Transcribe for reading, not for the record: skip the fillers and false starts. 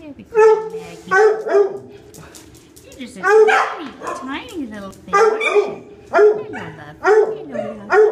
There we go, Maggie. You're just a tiny, tiny little thing, aren't you? Hello, love. Hello, love.